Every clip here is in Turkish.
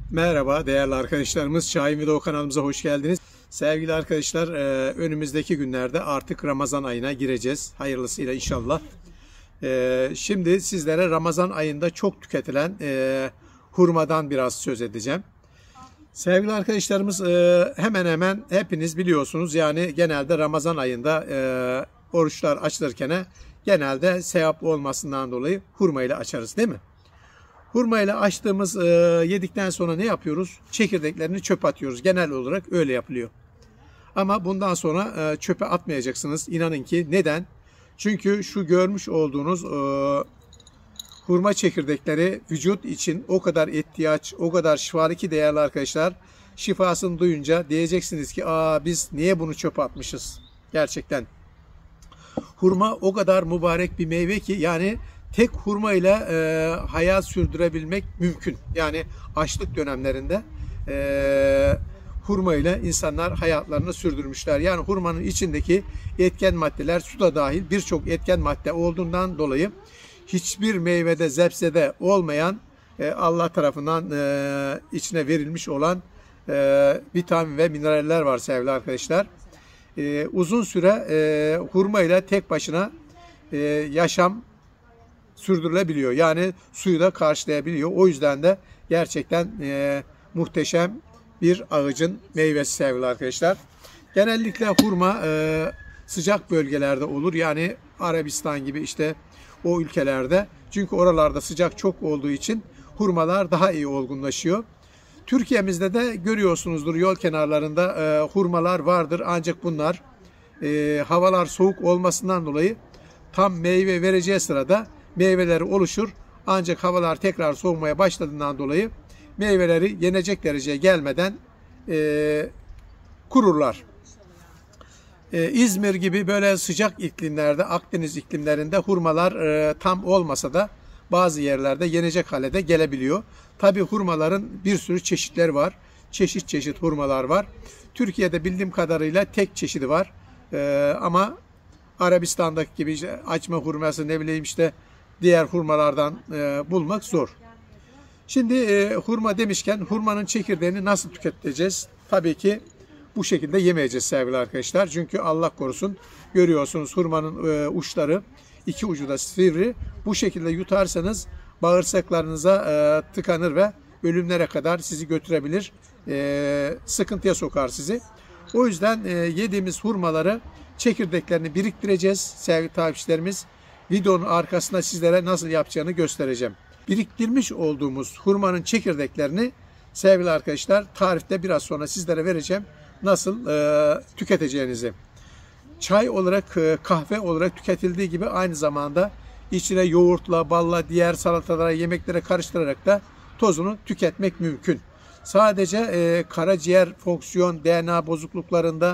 Merhaba değerli arkadaşlarımız, Şahin Video kanalımıza hoş geldiniz. Sevgili arkadaşlar, önümüzdeki günlerde artık Ramazan ayına gireceğiz. Hayırlısıyla inşallah. Şimdi sizlere Ramazan ayında çok tüketilen hurmadan biraz söz edeceğim. Sevgili arkadaşlarımız, hemen hemen hepiniz biliyorsunuz, yani genelde Ramazan ayında oruçlar açılırken genelde sevap olmasından dolayı hurma ile açarız, değil mi? Hurma ile açtığımız yedikten sonra ne yapıyoruz? Çekirdeklerini çöpe atıyoruz. Genel olarak öyle yapılıyor. Ama bundan sonra çöpe atmayacaksınız. İnanın ki. Neden? Çünkü şu görmüş olduğunuz hurma çekirdekleri vücut için o kadar ihtiyaç, o kadar şifalı ki değerli arkadaşlar. Şifasını duyunca diyeceksiniz ki biz niye bunu çöpe atmışız? Gerçekten. Hurma o kadar mübarek bir meyve ki, yani tek hurma ile hayat sürdürebilmek mümkün. Yani açlık dönemlerinde hurma ile insanlar hayatlarını sürdürmüşler. Yani hurmanın içindeki etken maddeler, su da dahil birçok etken madde olduğundan dolayı hiçbir meyvede, zebzede olmayan, Allah tarafından içine verilmiş olan vitamin ve mineraller var sevgili arkadaşlar. Uzun süre hurma ile tek başına yaşam sürdürülebiliyor. Yani suyu da karşılayabiliyor. O yüzden de gerçekten muhteşem bir ağacın meyvesi sevgili arkadaşlar. Genellikle hurma sıcak bölgelerde olur. Yani Arabistan gibi işte o ülkelerde. Çünkü oralarda sıcak çok olduğu için hurmalar daha iyi olgunlaşıyor. Türkiye'mizde de görüyorsunuzdur, yol kenarlarında hurmalar vardır. Ancak bunlar havalar soğuk olmasından dolayı tam meyve vereceği sırada meyveleri oluşur. Ancak havalar tekrar soğumaya başladığından dolayı meyveleri yenecek dereceye gelmeden kururlar. İzmir gibi böyle sıcak iklimlerde, Akdeniz iklimlerinde hurmalar tam olmasa da bazı yerlerde yenecek hale de gelebiliyor. Tabi hurmaların bir sürü çeşitleri var. Çeşit çeşit hurmalar var. Türkiye'de bildiğim kadarıyla tek çeşidi var. Ama Arabistan'daki gibi işte açma hurması, ne bileyim işte diğer hurmalardan bulmak zor. Şimdi hurma demişken hurmanın çekirdeğini nasıl tüketeceğiz? Tabii ki bu şekilde yemeyeceğiz sevgili arkadaşlar. Çünkü Allah korusun, görüyorsunuz hurmanın uçları, iki ucu da sivri. Bu şekilde yutarsanız bağırsaklarınıza tıkanır ve ölümlere kadar sizi götürebilir. Sıkıntıya sokar sizi. O yüzden yediğimiz hurmaları, çekirdeklerini biriktireceğiz sevgili takipçilerimiz. Videonun arkasında sizlere nasıl yapacağını göstereceğim. Biriktirmiş olduğumuz hurmanın çekirdeklerini sevgili arkadaşlar tarifte biraz sonra sizlere vereceğim. Nasıl tüketeceğinizi. Çay olarak, kahve olarak tüketildiği gibi aynı zamanda içine yoğurtla, balla, diğer salatalara, yemeklere karıştırarak da tozunu tüketmek mümkün. Sadece karaciğer fonksiyon, DNA bozukluklarında,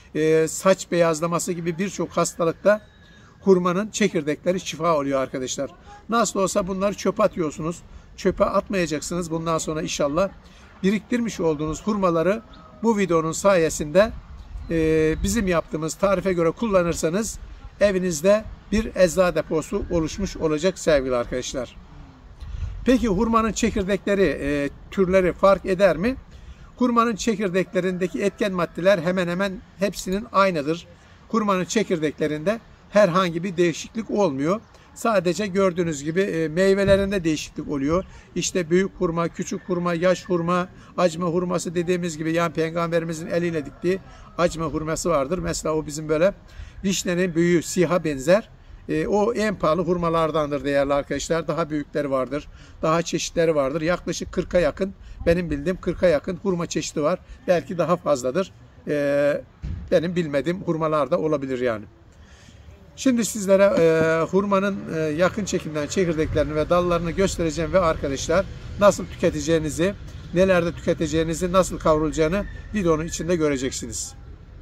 saç beyazlaması gibi birçok hastalıkta hurmanın çekirdekleri şifa oluyor arkadaşlar. Nasıl olsa bunları çöpe atıyorsunuz. Çöpe atmayacaksınız bundan sonra inşallah. Biriktirmiş olduğunuz hurmaları bu videonun sayesinde bizim yaptığımız tarife göre kullanırsanız evinizde bir eczacı deposu oluşmuş olacak sevgili arkadaşlar. Peki hurmanın çekirdekleri, türleri fark eder mi? Hurmanın çekirdeklerindeki etken maddeler hemen hemen hepsinin aynıdır. Hurmanın çekirdeklerinde herhangi bir değişiklik olmuyor. Sadece gördüğünüz gibi meyvelerinde değişiklik oluyor. İşte büyük hurma, küçük hurma, yaş hurma, acma hurması dediğimiz gibi, yani peygamberimizin eliyle diktiği acma hurması vardır. Mesela o bizim böyle vişnenin büyüğü, siha benzer. O en pahalı hurmalardandır değerli arkadaşlar. Daha büyükleri vardır. Daha çeşitleri vardır. Yaklaşık 40'a yakın, benim bildiğim 40'a yakın hurma çeşidi var. Belki daha fazladır. Benim bilmediğim hurmalar da olabilir yani. Şimdi sizlere hurmanın yakın çekimden çekirdeklerini ve dallarını göstereceğim ve arkadaşlar nasıl tüketeceğinizi, nelerde tüketeceğinizi, nasıl kavrulacağını videonun içinde göreceksiniz.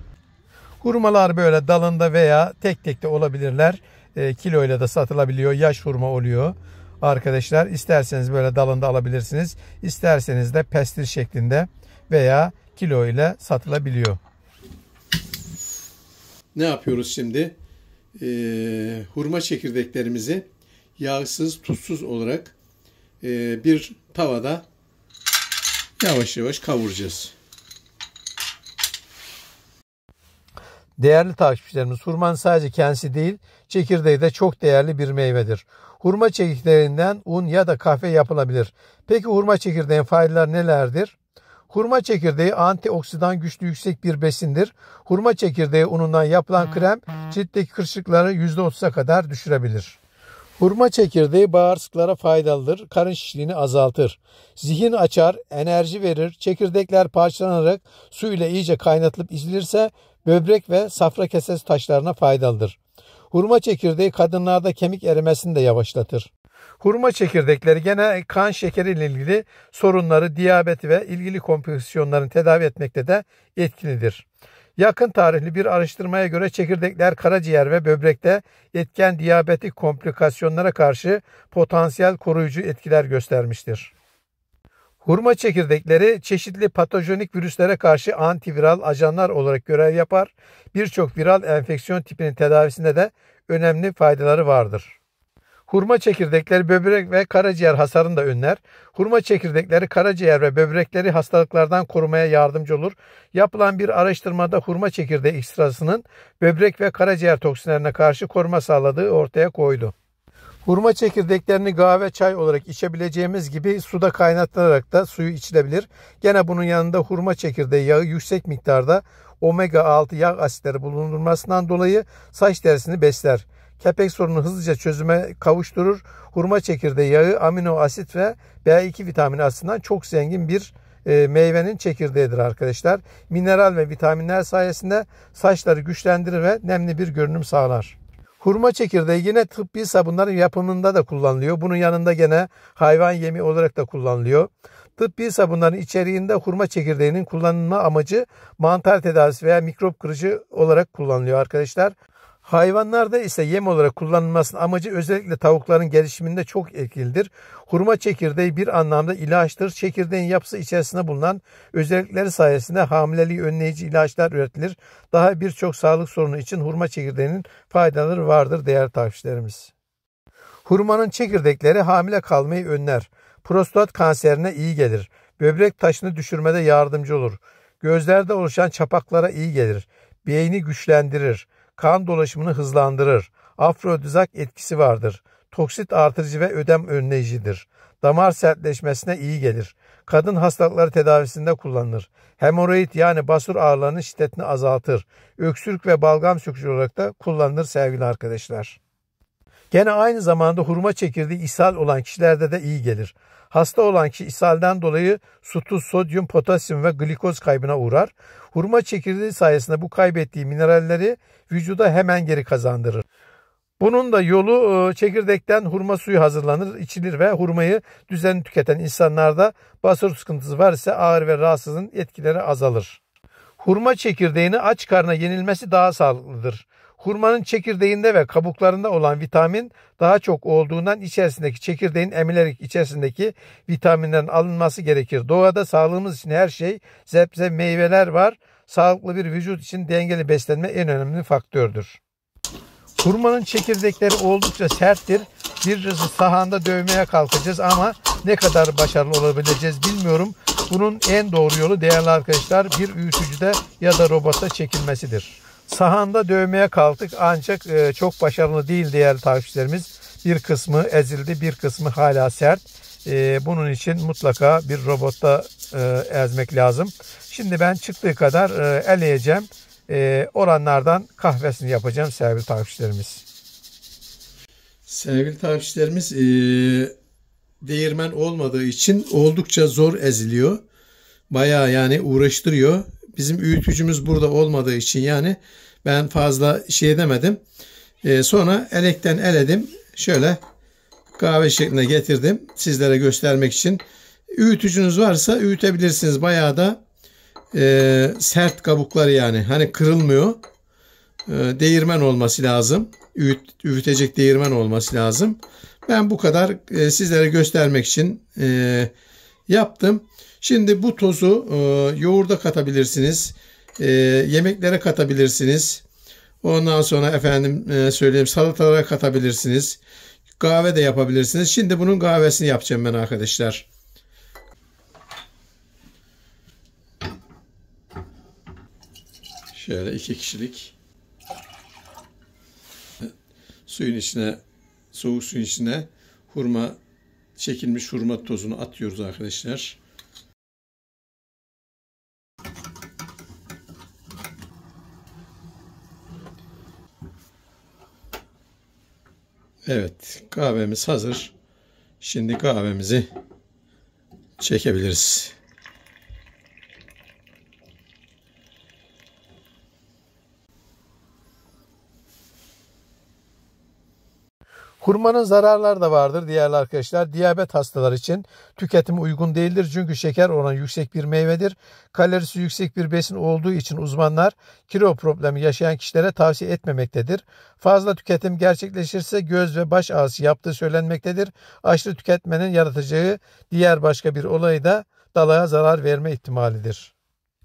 Hurmalar böyle dalında veya tek tek de olabilirler. Kiloyla da satılabiliyor. Yaş hurma oluyor. Arkadaşlar isterseniz böyle dalında alabilirsiniz. İsterseniz de pestil şeklinde veya kilo ile satılabiliyor. Ne yapıyoruz şimdi? Hurma çekirdeklerimizi yağsız, tuzsuz olarak bir tavada yavaş yavaş kavuracağız. Değerli takipçilerimiz, hurmanın sadece kendisi değil, çekirdeği de çok değerli bir meyvedir. Hurma çekirdeğinden un ya da kahve yapılabilir. Peki hurma çekirdeğinin faydaları nelerdir? Hurma çekirdeği antioksidan güçlü yüksek bir besindir. Hurma çekirdeği unundan yapılan krem ciltteki kırışıkları %30'a kadar düşürebilir. Hurma çekirdeği bağırsaklara faydalıdır. Karın şişliğini azaltır. Zihin açar, enerji verir. Çekirdekler parçalanarak su ile iyice kaynatılıp içilirse böbrek ve safra kesesi taşlarına faydalıdır. Hurma çekirdeği kadınlarda kemik erimesini de yavaşlatır. Hurma çekirdekleri gene kan şekeri ile ilgili sorunları, diyabeti ve ilgili komplikasyonlarını tedavi etmekte de etkilidir. Yakın tarihli bir araştırmaya göre çekirdekler karaciğer ve böbrekte etken diyabetik komplikasyonlara karşı potansiyel koruyucu etkiler göstermiştir. Hurma çekirdekleri çeşitli patojenik virüslere karşı antiviral ajanlar olarak görev yapar. Birçok viral enfeksiyon tipinin tedavisinde de önemli faydaları vardır. Hurma çekirdekleri böbrek ve karaciğer hasarını da önler. Hurma çekirdekleri karaciğer ve böbrekleri hastalıklardan korumaya yardımcı olur. Yapılan bir araştırmada hurma çekirdeği ekstrasının böbrek ve karaciğer toksinlerine karşı koruma sağladığı ortaya koydu. Hurma çekirdeklerini kahve, çay olarak içebileceğimiz gibi suda kaynatılarak da suyu içilebilir. Gene bunun yanında hurma çekirdeği yağı yüksek miktarda omega 6 yağ asitleri bulundurmasından dolayı saç derisini besler. Kepek sorununu hızlıca çözüme kavuşturur. Hurma çekirdeği yağı amino asit ve B2 vitamini açısından çok zengin bir meyvenin çekirdeğidir arkadaşlar. Mineral ve vitaminler sayesinde saçları güçlendirir ve nemli bir görünüm sağlar. Hurma çekirdeği yine tıbbi sabunların yapımında da kullanılıyor. Bunun yanında gene hayvan yemi olarak da kullanılıyor. Tıbbi sabunların içeriğinde hurma çekirdeğinin kullanılma amacı mantar tedavisi veya mikrop kırıcı olarak kullanılıyor arkadaşlar. Hayvanlarda ise yem olarak kullanılmasının amacı özellikle tavukların gelişiminde çok etkilidir. Hurma çekirdeği bir anlamda ilaçtır. Çekirdeğin yapısı içerisinde bulunan özellikleri sayesinde hamileliği önleyici ilaçlar üretilir. Daha birçok sağlık sorunu için hurma çekirdeğinin faydaları vardır değerli takipçilerimiz. Hurmanın çekirdekleri hamile kalmayı önler. Prostat kanserine iyi gelir. Böbrek taşını düşürmede yardımcı olur. Gözlerde oluşan çapaklara iyi gelir. Beyni güçlendirir. Kan dolaşımını hızlandırır. Afrodizak etkisi vardır. Toksit artırıcı ve ödem önleyicidir. Damar sertleşmesine iyi gelir. Kadın hastalıkları tedavisinde kullanılır. Hemoroid yani basur ağrılarının şiddetini azaltır. Öksürük ve balgam sökücü olarak da kullanılır sevgili arkadaşlar. Gene aynı zamanda hurma çekirdeği ishal olan kişilerde de iyi gelir. Hasta olan kişi ishalden dolayı su, tuz, sodyum, potasyum ve glikoz kaybına uğrar. Hurma çekirdeği sayesinde bu kaybettiği mineralleri vücuda hemen geri kazandırır. Bunun da yolu çekirdekten hurma suyu hazırlanır, içilir ve hurmayı düzenli tüketen insanlarda basur sıkıntısı var ise ağrı ve rahatsızlığın etkileri azalır. Hurma çekirdeğini aç karnına yenilmesi daha sağlıklıdır. Hurmanın çekirdeğinde ve kabuklarında olan vitamin daha çok olduğundan içerisindeki çekirdeğin emilerek içerisindeki vitaminlerin alınması gerekir. Doğada sağlığımız için her şey, sebze, meyveler var. Sağlıklı bir vücut için dengeli beslenme en önemli faktördür. Hurmanın çekirdekleri oldukça serttir. Bir sahanda dövmeye kalkacağız ama ne kadar başarılı olabileceğiz bilmiyorum. Bunun en doğru yolu değerli arkadaşlar bir öğütücüde ya da robotta çekilmesidir. Sahanda dövmeye kalktık ancak çok başarılı değil değerli takipçilerimiz. Bir kısmı ezildi, bir kısmı hala sert. Bunun için mutlaka bir robotta ezmek lazım. Şimdi ben çıktığı kadar eleyeceğim. Oranlardan kahvesini yapacağım sevgili takipçilerimiz. Sevgili takipçilerimiz değirmen olmadığı için oldukça zor eziliyor. Bayağı yani uğraştırıyor. Bizim öğütücümüz burada olmadığı için yani ben fazla şey edemedim. Sonra elekten eledim. Şöyle kahve şekline getirdim. Sizlere göstermek için. Öğütücünüz varsa öğütebilirsiniz. Bayağı da sert kabukları yani. Hani kırılmıyor. Değirmen olması lazım. Öğütecek değirmen olması lazım. Ben bu kadar sizlere göstermek için yaptım. Şimdi bu tozu yoğurda katabilirsiniz. Yemeklere katabilirsiniz. Ondan sonra efendim söyleyeyim salatalara katabilirsiniz. Kahve de yapabilirsiniz. Şimdi bunun kahvesini yapacağım ben arkadaşlar. Şöyle 2 kişilik. Suyun içine, soğuk suyun içine çekilmiş hurma tozunu atıyoruz arkadaşlar. Evet, kahvemiz hazır. Şimdi kahvemizi çekebiliriz. Hurmanın zararları da vardır değerli arkadaşlar. Diyabet hastaları için tüketimi uygun değildir. Çünkü şeker oranı yüksek bir meyvedir. Kalorisi yüksek bir besin olduğu için uzmanlar kilo problemi yaşayan kişilere tavsiye etmemektedir. Fazla tüketim gerçekleşirse göz ve baş ağrısı yaptığı söylenmektedir. Aşırı tüketmenin yaratacağı diğer başka bir olay da dalağa zarar verme ihtimalidir.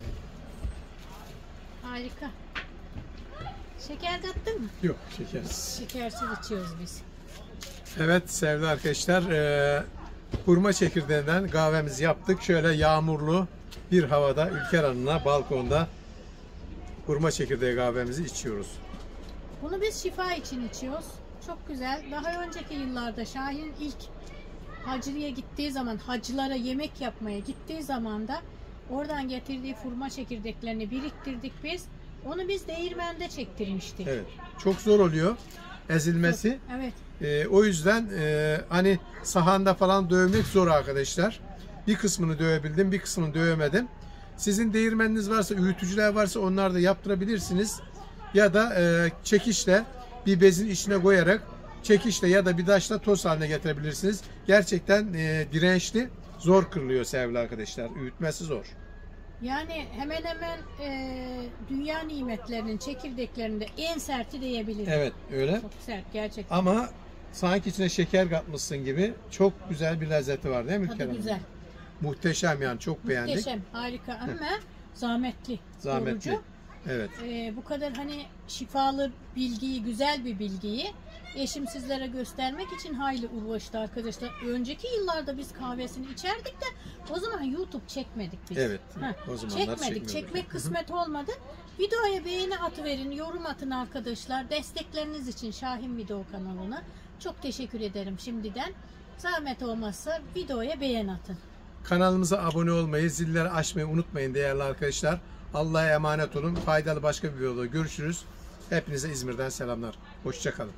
Harika. Şeker kattın mı? Yok, şekersiz. Şekersiz içiyoruz biz. Evet sevgili arkadaşlar, hurma çekirdeğinden kahvemizi yaptık. Şöyle yağmurlu bir havada Ülker Hanım'la balkonda hurma çekirdeği kahvemizi içiyoruz. Bunu biz şifa için içiyoruz. Çok güzel. Daha önceki yıllarda Şahin ilk hacıya gittiği zaman, hacılara yemek yapmaya gittiği zaman da oradan getirdiği hurma çekirdeklerini biriktirdik biz. Onu biz değirmende çektirmiştik. Evet, çok zor oluyor ezilmesi. Evet. O yüzden hani sahanda falan dövmek zor arkadaşlar. Bir kısmını dövebildim, bir kısmını dövemedim. Sizin değirmeniniz varsa, öğütücüler varsa onlar da yaptırabilirsiniz. Ya da çekişle bir bezin içine koyarak çekişle ya da bir taşla toz haline getirebilirsiniz. Gerçekten dirençli, zor kırılıyor sevgili arkadaşlar. Öğütmesi zor. Yani hemen hemen dünya nimetlerinin çekirdeklerinde en serti diyebilirim. Evet, öyle. Çok sert gerçekten. Ama sanki içine şeker katmışsın gibi çok güzel bir lezzeti var değil mi? Tadı Kerem? güzel. Muhteşem yani, çok beğendik. Muhteşem, harika ama zahmetli. Zahmetli. Yorucu. Evet. Bu kadar hani şifalı bilgiyi, güzel bir bilgiyi eşim sizlere göstermek için hayli uğraştı arkadaşlar. Önceki yıllarda biz kahvesini içerdik de o zaman YouTube çekmedik biz. Evet. O zamanlar Çekmedik. Çekmek kısmet olmadı. Videoya beğeni atıverin, yorum atın arkadaşlar. Destekleriniz için Şahin Video kanalına çok teşekkür ederim şimdiden. Zahmet olmazsa videoya beğeni atın. Kanalımıza abone olmayı, zilleri açmayı unutmayın değerli arkadaşlar. Allah'a emanet olun. Faydalı başka bir videoda görüşürüz. Hepinize İzmir'den selamlar. Hoşça kalın.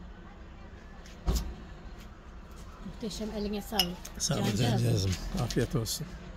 Muhteşem, eline sağlık. Sağ olun Cancağızım. Afiyet olsun.